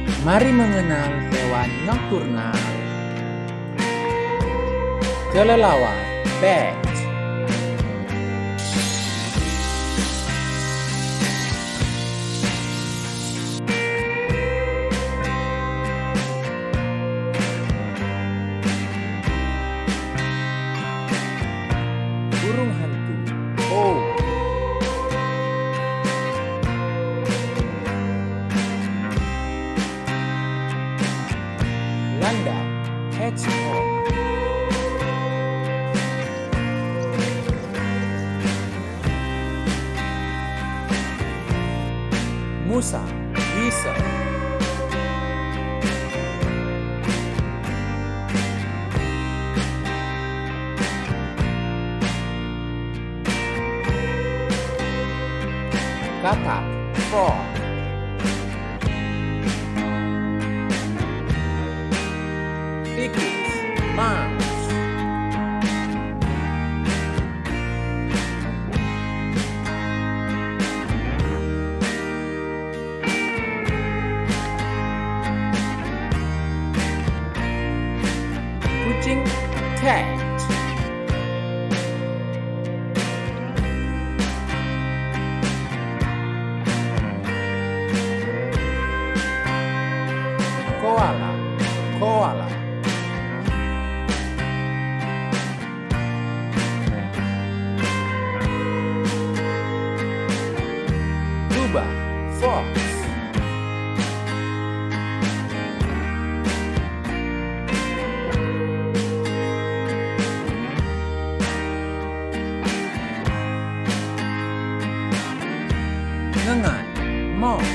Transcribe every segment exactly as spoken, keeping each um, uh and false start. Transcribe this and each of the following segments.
Mari mengenal hewan nokturnal. Kelelawar, bat. Burung hantu, owl. Landak, hedgehog. Musa, weasel. Katak, frog. Tikus, mouse. Kucing, cat. Koala, koala. Rubah, fox. Ngengat, moth.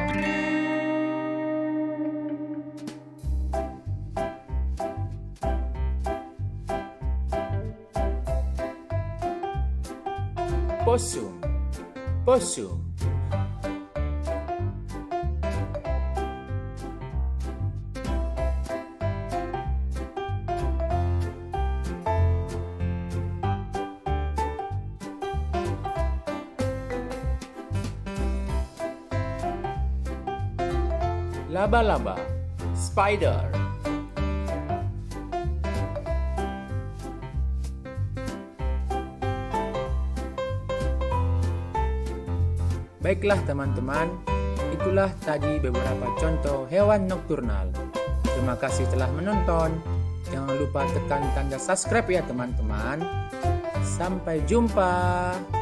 Possum, possum. Laba-laba, spider. Baiklah teman-teman, itulah tadi beberapa contoh hewan nokturnal. Terima kasih telah menonton. Jangan lupa tekan tanda subscribe ya teman-teman. Sampai jumpa.